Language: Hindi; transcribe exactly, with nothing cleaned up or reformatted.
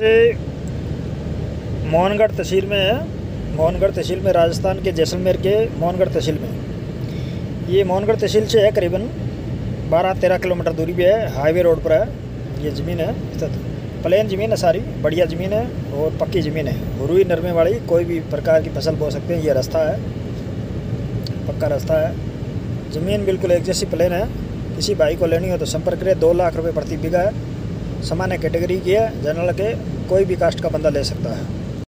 से मोहनगढ़ तहसील में है। मोहनगढ़ तहसील में, राजस्थान के जैसलमेर के मोहनगढ़ तहसील में। ये मोहनगढ़ तहसील से है करीबन बारह तेरह किलोमीटर दूरी पे है। हाईवे रोड पर है ये ज़मीन है। प्लेन ज़मीन है, सारी बढ़िया ज़मीन है और पक्की ज़मीन है। रुई नरमे वाली कोई भी प्रकार की फसल बो सकते हैं। ये रास्ता है, पक्का रास्ता है। ज़मीन बिल्कुल एक जैसी प्लेन है। किसी भाई को लेनी हो तो संपर्क करें। दो लाख रुपए प्रति बीघा है। सामान्य कैटेगरी की है। जनरल के कोई भी कास्ट का बंदा ले सकता है।